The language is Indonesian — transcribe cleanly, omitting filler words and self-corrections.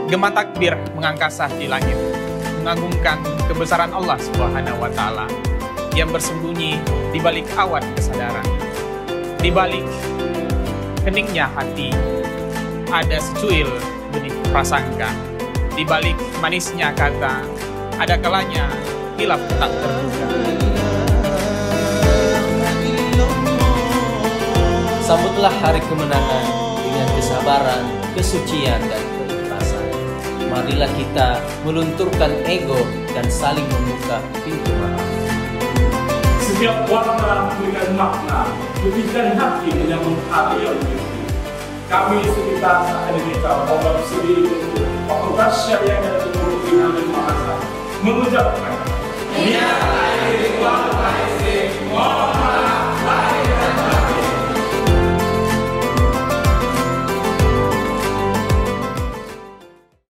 Gema takbir mengangkasa di langit, mengagungkan kebesaran Allah Subhanahu wa Ta'ala yang bersembunyi di balik awan kesadaran. Di balik keningnya hati, ada secuil benih prasangka. Di balik manisnya kata, ada kalanya hilaf tak terduga. Sambutlah hari kemenangan dengan kesabaran, kesucian, dan keikhlasan. Marilah kita melunturkan ego dan saling membuka pintu maaf. Setiap warna memberikan makna, berikan hati menyambut hati yang bersih. Kami sekitar Indonesia, Bapak Sudi, Bapak Rasya yang ada di Tuhan Maha Esa, mengucapkan,